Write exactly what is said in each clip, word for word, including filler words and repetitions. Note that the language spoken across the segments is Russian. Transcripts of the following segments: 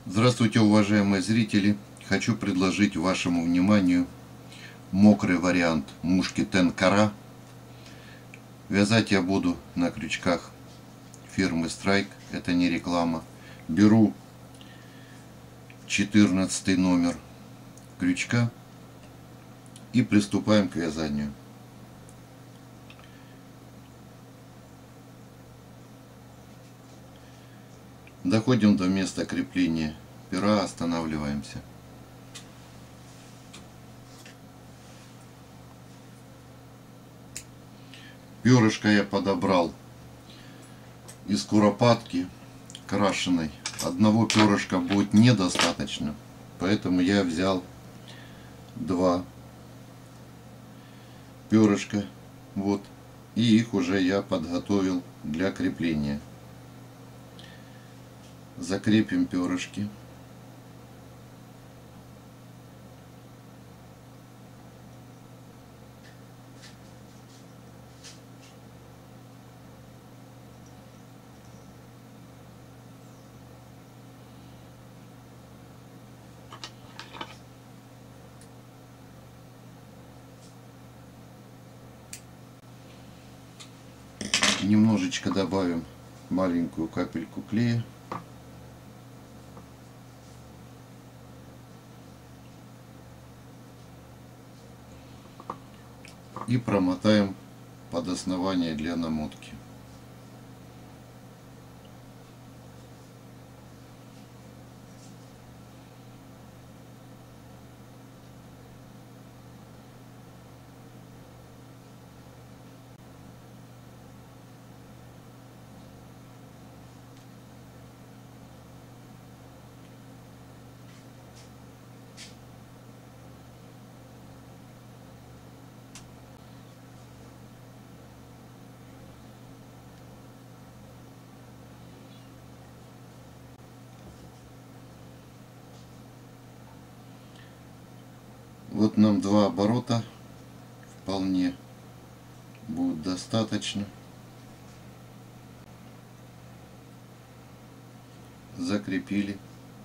Здравствуйте, уважаемые зрители! Хочу предложить вашему вниманию мокрый вариант мушки Тенкара. Вязать я буду на крючках фирмы Страйк, это не реклама. Беру четырнадцатый номер крючка и приступаем к вязанию. Доходим до места крепления пера, останавливаемся. Перышко я подобрал из куропатки крашеной. Одного перышка будет недостаточно, поэтому я взял два перышка, вот, и их уже я подготовил для крепления. Закрепим перышки. Немножечко добавим маленькую капельку клея. И промотаем под основание для намотки. Вот нам два оборота вполне будет достаточно. Закрепили.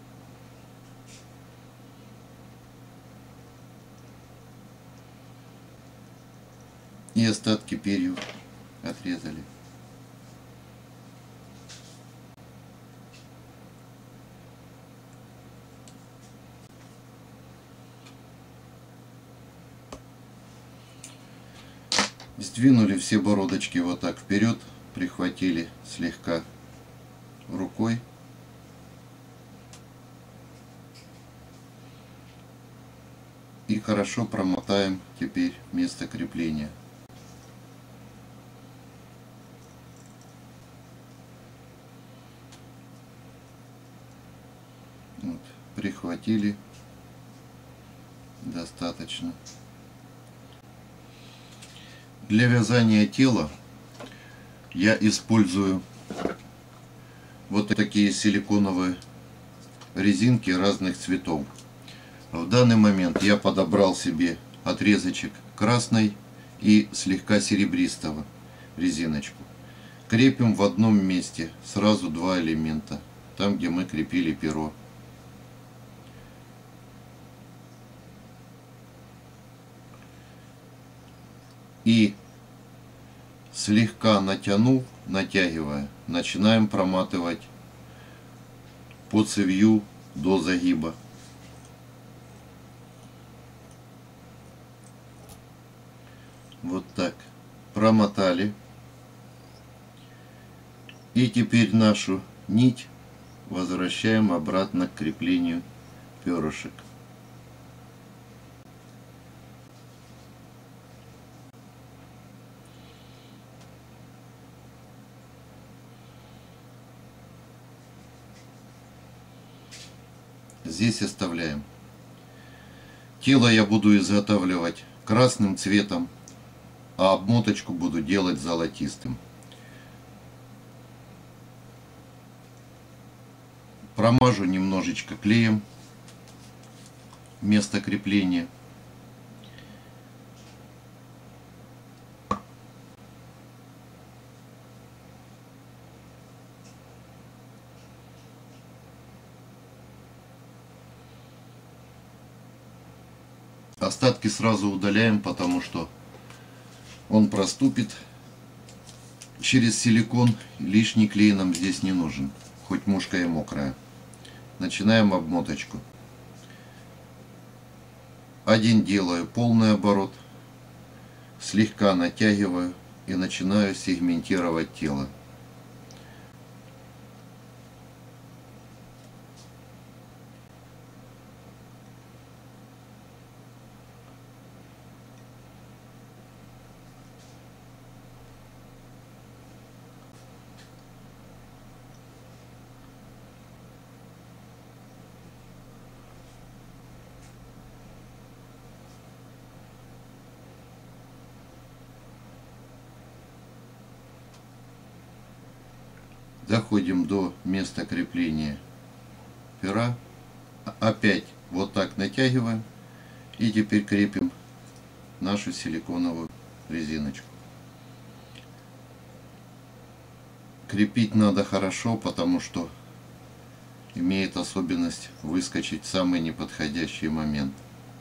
И остатки перьев отрезали. Сдвинули все бородочки вот так вперед, прихватили слегка рукой. И хорошо промотаем теперь место крепления. Вот, прихватили достаточно. Для вязания тела я использую вот такие силиконовые резинки разных цветов. В данный момент я подобрал себе отрезочек красной и слегка серебристого резиночку. Крепим в одном месте сразу два элемента, там где мы крепили перо. И слегка натянув, натягивая, начинаем проматывать по цевью до загиба. Вот так. Промотали. И теперь нашу нить возвращаем обратно к креплению перышек. Здесь оставляем. Тело я буду изготавливать красным цветом, а обмоточку буду делать золотистым. Промажу немножечко клеем место крепления. Остатки сразу удаляем, потому что он проступит через силикон. Лишний клей нам здесь не нужен, хоть мушка и мокрая. Начинаем обмоточку. Один делаю полный оборот, слегка натягиваю и начинаю сегментировать тело. Доходим до места крепления пера. Опять вот так натягиваем. И теперь крепим нашу силиконовую резиночку. Крепить надо хорошо, потому что имеет особенность выскочить в самый неподходящий момент.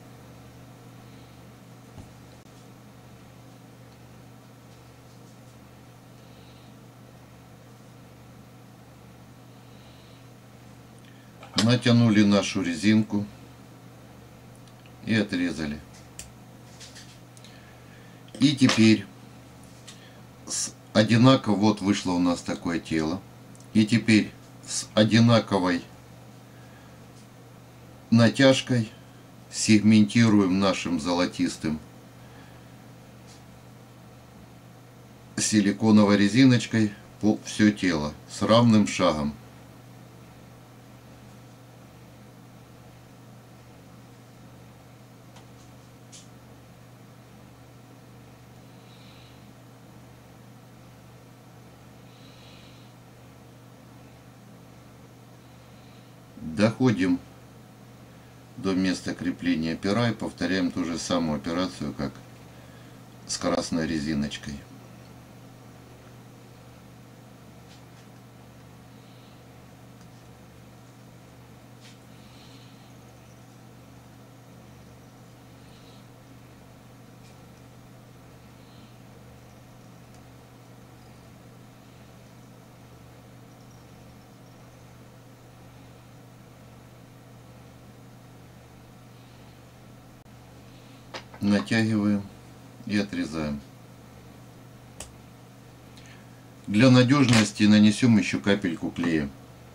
Натянули нашу резинку и отрезали. И теперь с одинаково, вот вышло у нас такое тело. И теперь с одинаковой натяжкой сегментируем нашим золотистым силиконовой резиночкой по все тело с равным шагом. Доходим до места крепления пера и повторяем ту же самую операцию, как с красной резиночкой. Натягиваем и отрезаем. Для надежности нанесем еще капельку клея.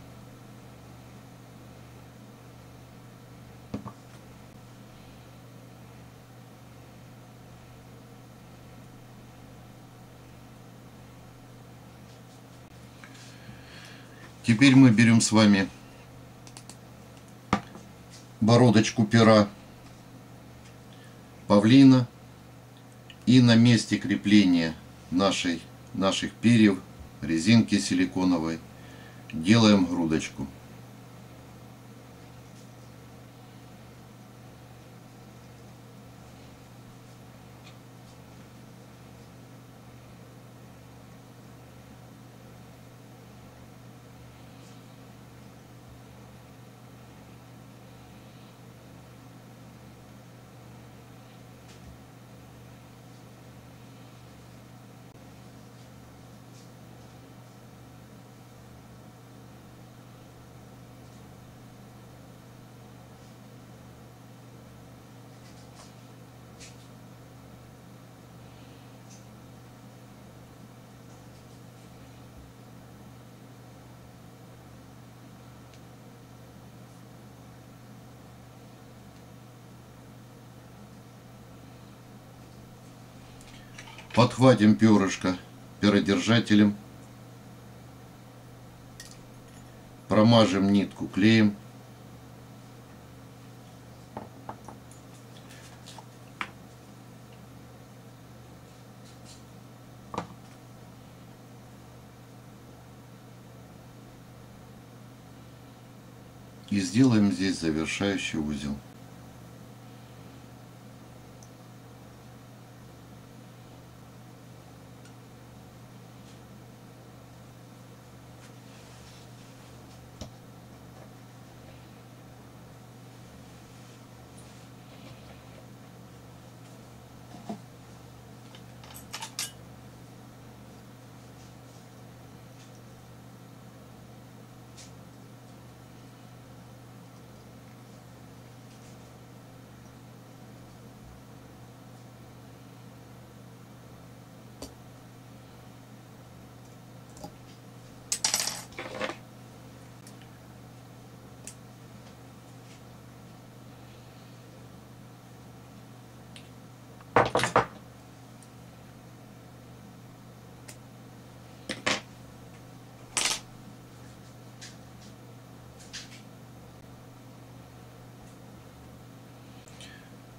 Теперь мы берем с вами бородочку пера павлина и на месте крепления нашей, наших перьев, резинки силиконовой, делаем грудочку. Подхватим перышко перодержателем, промажем нитку клеем, и сделаем здесь завершающий узел.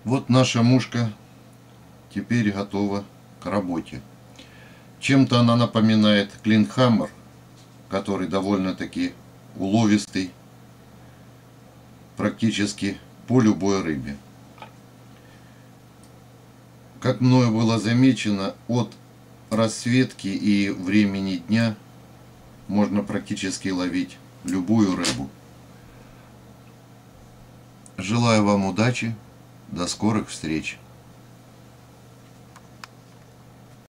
Вот наша мушка теперь готова к работе. Чем-то она напоминает клинхаммер, который довольно-таки уловистый практически по любой рыбе. Как мною было замечено, от расцветки и времени дня можно практически ловить любую рыбу. Желаю вам удачи, до скорых встреч!